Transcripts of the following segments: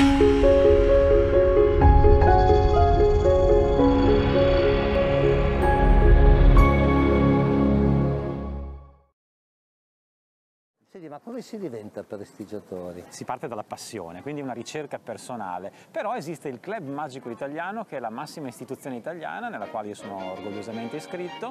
Senti, ma come si diventa prestigiatori? Si parte dalla passione, quindi una ricerca personale, però esiste il Club Magico Italiano, che è la massima istituzione italiana nella quale io sono orgogliosamente iscritto.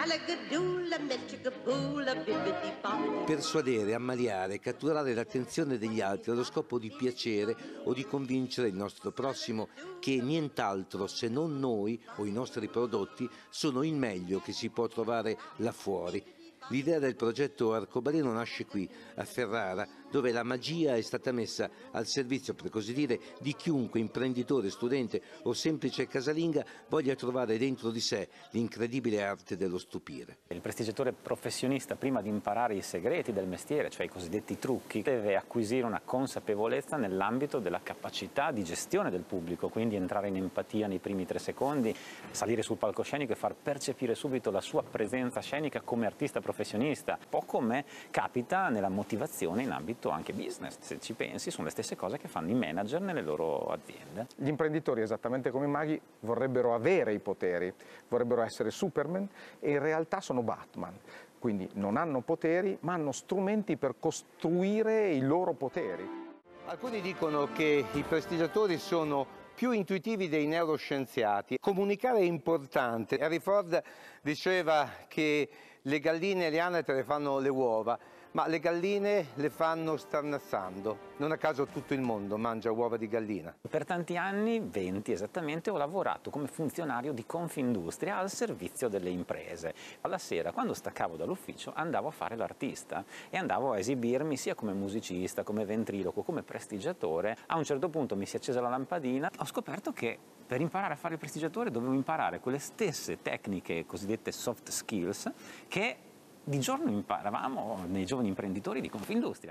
Persuadere, ammaliare, catturare l'attenzione degli altri allo scopo di piacere o di convincere il nostro prossimo che nient'altro se non noi o i nostri prodotti sono il meglio che si può trovare là fuori. L'idea del progetto Arcobaleno nasce qui, a Ferrara, dove la magia è stata messa al servizio, per così dire, di chiunque imprenditore, studente o semplice casalinga voglia trovare dentro di sé l'incredibile arte dello stupire. Il prestigiatore professionista, prima di imparare i segreti del mestiere, cioè i cosiddetti trucchi, deve acquisire una consapevolezza nell'ambito della capacità di gestione del pubblico, quindi entrare in empatia nei primi 3 secondi, salire sul palcoscenico e far percepire subito la sua presenza scenica come artista professionista, un po' come capita nella motivazione in ambito anche business. Se ci pensi, sono le stesse cose che fanno i manager nelle loro aziende. Gli imprenditori, esattamente come i maghi, vorrebbero avere i poteri, vorrebbero essere Superman e in realtà sono Batman. Quindi non hanno poteri, ma hanno strumenti per costruire i loro poteri. Alcuni dicono che i prestigiatori sono più intuitivi dei neuroscienziati. Comunicare è importante. Henry Ford diceva che le galline e le anatre le fanno le uova, ma le galline le fanno starnazzando. Non a caso tutto il mondo mangia uova di gallina. Per tanti anni, 20 esattamente, ho lavorato come funzionario di Confindustria al servizio delle imprese. Alla sera, quando staccavo dall'ufficio, andavo a fare l'artista e andavo a esibirmi sia come musicista, come ventriloquo, come prestigiatore. A un certo punto mi si è accesa la lampadina, ho scoperto che per imparare a fare il prestigiatore dovevo imparare quelle stesse tecniche cosiddette soft skills che di giorno imparavamo nei giovani imprenditori di Confindustria.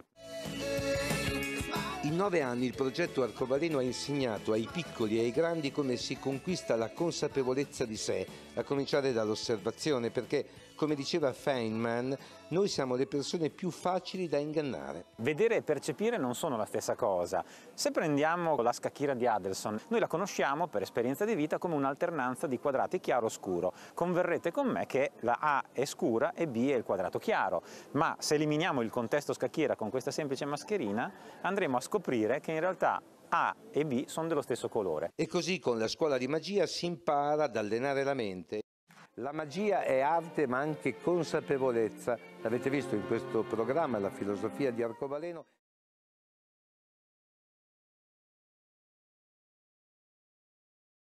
In 9 anni il progetto Arcobaleno ha insegnato ai piccoli e ai grandi come si conquista la consapevolezza di sé, a cominciare dall'osservazione, perché, come diceva Feynman, noi siamo le persone più facili da ingannare. Vedere e percepire non sono la stessa cosa. Se prendiamo la scacchiera di Adelson, noi la conosciamo per esperienza di vita come un'alternanza di quadrati chiaro-scuro. Converrete con me che la A è scura e B è il quadrato chiaro, ma se eliminiamo il contesto scacchiera con questa semplice mascherina, andremo a scoprire che in realtà A e B sono dello stesso colore. E così con la scuola di magia si impara ad allenare la mente. La magia è arte ma anche consapevolezza. L'avete visto in questo programma, La filosofia di Arcobaleno.